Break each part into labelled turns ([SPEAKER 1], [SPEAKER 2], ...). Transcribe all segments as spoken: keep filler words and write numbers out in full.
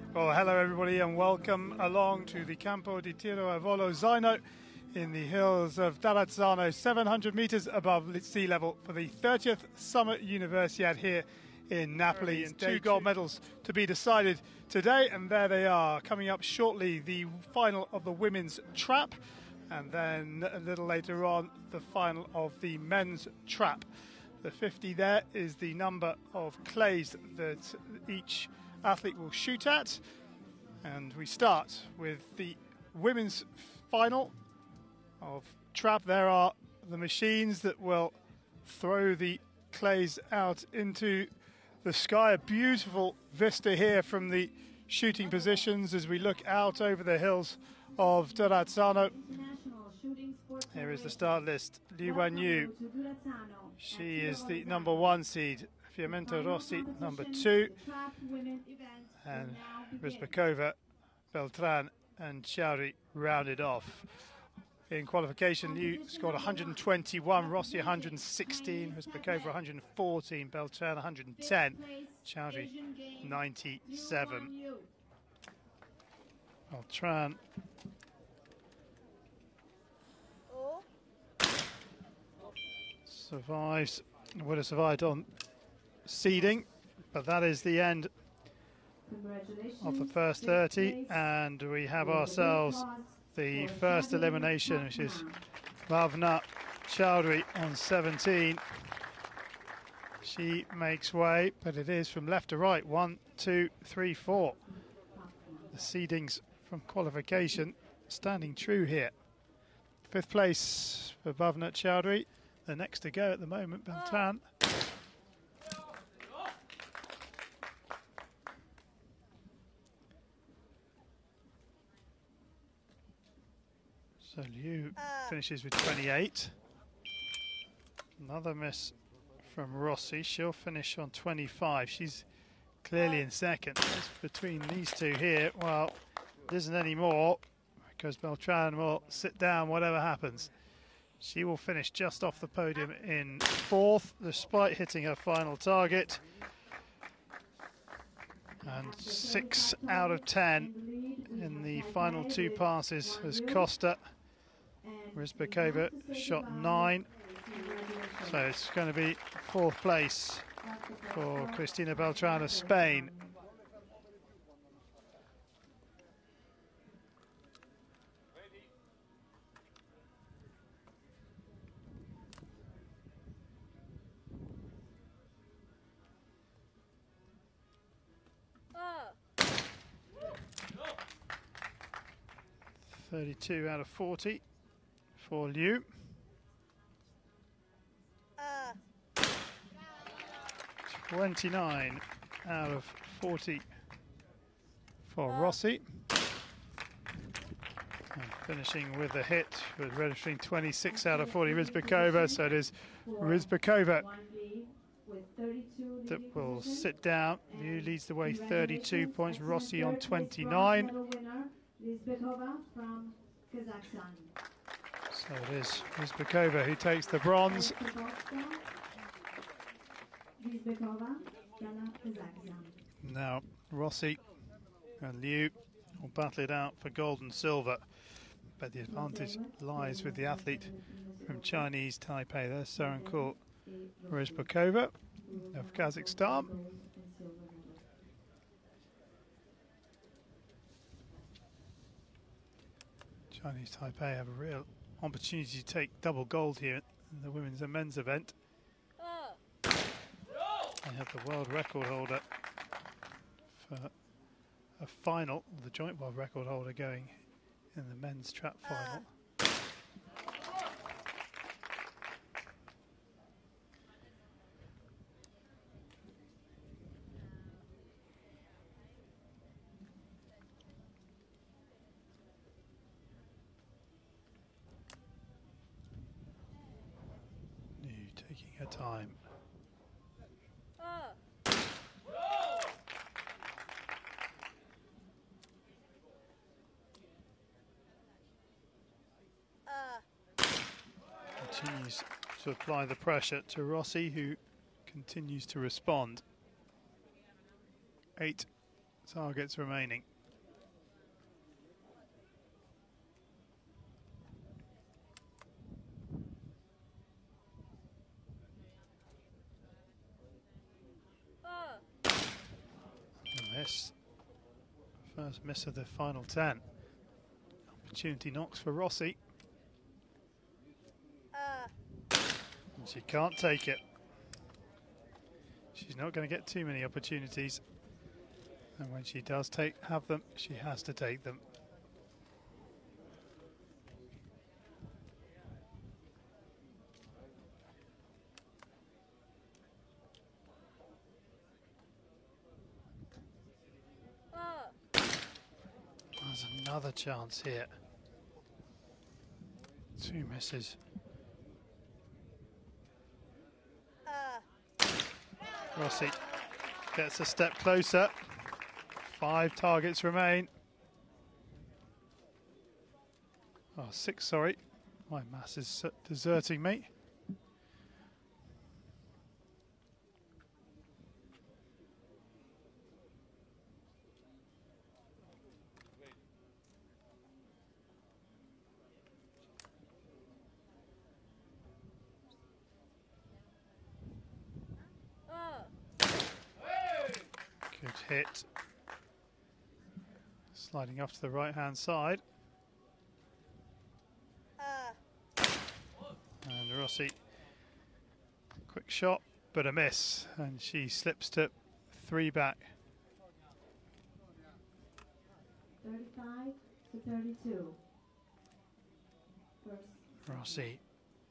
[SPEAKER 1] Well, hello everybody and welcome along to the Campo di Tiro a Volo Zaino in the hills of Darazzano, seven hundred meters above sea level for the thirtieth Summer Universiade here in Napoli, and two gold medals to be decided today, and there they are. Coming up shortly, the final of the women's trap, and then a little later on the final of the men's trap. The fifty there is the number of clays that each athlete will shoot at, and we start with the women's final of trap. There are the machines that will throw the clays out into the sky. A beautiful vista here from the shooting positions as we look out over the hills of Darazzano. Here is the start list. Liu Wanyu, she is the number one seed. Fiametta Rossi, number two, and Rizbakova, Beltran and Chowdhury rounded off. In qualification, Liu scored one hundred twenty-one, Rossi one hundred sixteen, Rizbakova one hundred fourteen, Beltran one hundred ten, Chowdhury ninety-seven. Beltran survives, would have survived on seeding, but that is the end of the first thirty, and we have ourselves the first elimination, which is Bhavna Chowdhury on seventeen. She makes way, but it is from left to right. One, two, three, four. The seedings from qualification standing true here. Fifth place for Bhavna Chowdhury. The next to go at the moment, Beltran. So Liu finishes with twenty-eight. Another miss from Rossi. She'll finish on twenty-five. She's clearly in second. It's between these two here. Well, there isn't any more because Beltran will sit down whatever happens. She will finish just off the podium in fourth, despite hitting her final target. And six out of ten in the final two passes has cost her. Rizbakova shot nine. So it's going to be fourth place for Cristina Beltran of Spain. thirty-two out of forty for Liu. Uh. twenty-nine out of forty for uh. Rossi. And finishing with a hit, with registering twenty-six out of forty, Rizbakova. So it is Rizbakova that will sit down. Liu leads the way, thirty-two points. Rossi on twenty-nine.
[SPEAKER 2] Rizbakova from Kazakhstan.
[SPEAKER 1] So it is Rizbakova who takes the bronze. Now Rossi and Liu will battle it out for gold and silver, but the advantage lies with the athlete from Chinese Taipei. There's Sarankur Rizbakova of Kazakhstan. Chinese Taipei have a real opportunity to take double gold here in the women's and men's event. They have the world record holder for a final, the joint world record holder going in the men's trap final. Taking her time. Continues to apply the pressure to Rossi, who continues to respond. Eight targets remaining. A miss. First miss of the final ten. Opportunity knocks for Rossi. And she can't take it. She's not going to get too many opportunities. And when she does take have them, she has to take them. There's another chance here. Two misses. Rossi gets a step closer. Five targets remain. Oh, six, sorry. My mass is deserting me. Good hit. Sliding off to the right-hand side. And Rossi, quick shot, but a miss. And she slips to three back.
[SPEAKER 2] thirty-five to thirty-two. First.
[SPEAKER 1] Rossi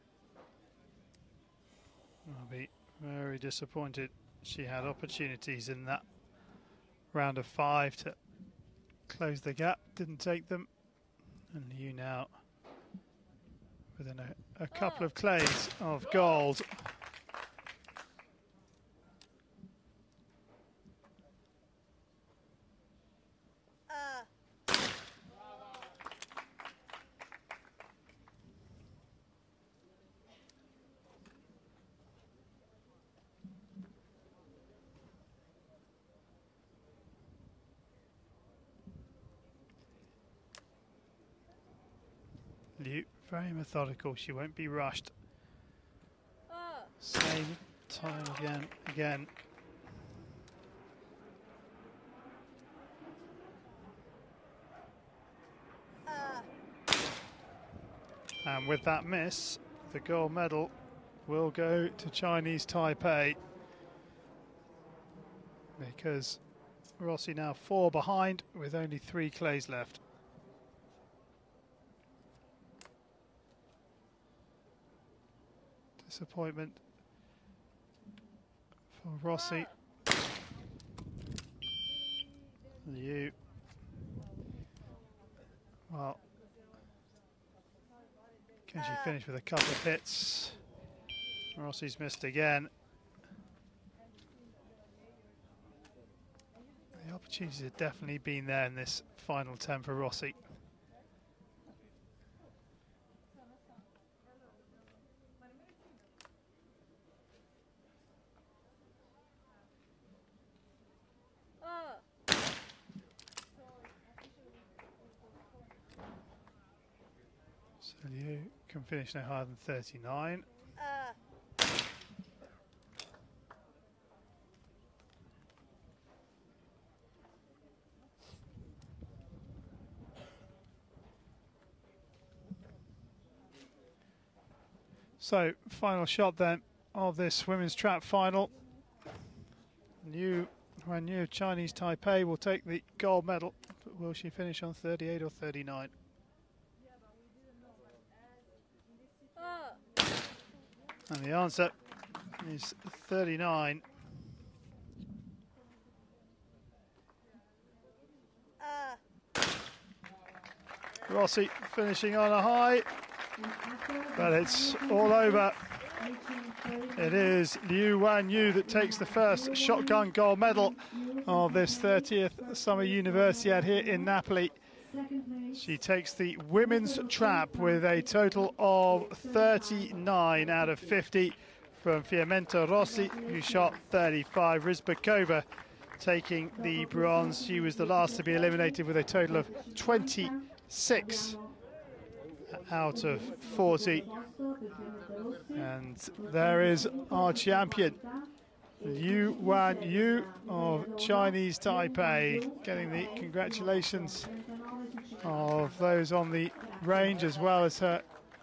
[SPEAKER 1] will be very disappointed. She had opportunities in that round of five to close the gap, didn't take them. And you now within a, a couple of clays of gold. Liu, very methodical, she won't be rushed. Same time again, again. And with that miss, the gold medal will go to Chinese Taipei, because Rossi now four behind with only three clays left. Disappointment for Rossi. Liu. Well, can she finish with a couple of hits? Rossi's missed again. The opportunities have definitely been there in this final ten for Rossi. So Liu can finish no higher than thirty-nine. Uh. So, final shot then of this women's trap final. New, brand new Chinese Taipei will take the gold medal. But will she finish on thirty-eight or thirty-nine? And the answer is thirty-nine. Uh. Rossi finishing on a high, but it's all over. It is Liu Wanyu that takes the first shotgun gold medal of this thirtieth Summer Universiade here in Napoli. She takes the women's trap with a total of thirty-nine out of fifty from Fiammetta Rossi, who shot thirty-five. Rysbakova taking the bronze. She was the last to be eliminated with a total of twenty-six out of forty. And there is our champion, Liu Wan Yu of Chinese Taipei, getting the congratulations of those on the range as well as her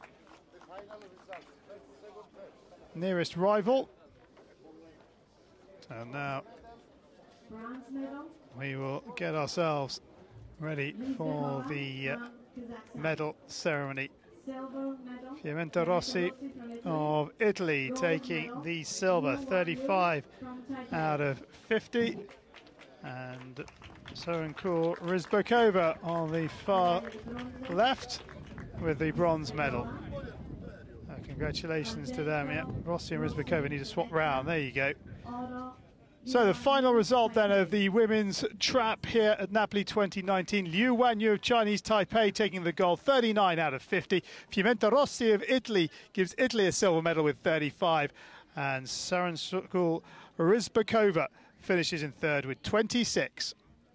[SPEAKER 1] nearest rival. And now we will get ourselves ready for the uh, medal ceremony. Pimenta Rossi of Italy taking the silver, thirty-five out of fifty. And Sorenkur Rizbakova on the far left with the bronze medal. Uh, congratulations to them. Yeah, Rossi and Rizbakova need to swap round. There you go. So the final result then of the women's trap here at Napoli twenty nineteen. Liu Wan Yu of Chinese Taipei taking the gold, thirty-nine out of fifty. Pimenta Rossi of Italy gives Italy a silver medal with thirty-five. And Sorenkur Rizbakova finishes in third with twenty-six.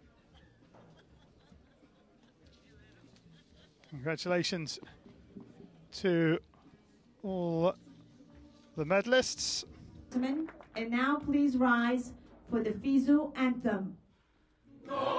[SPEAKER 1] Congratulations to all the medalists.
[SPEAKER 2] And now please rise for the FISU anthem.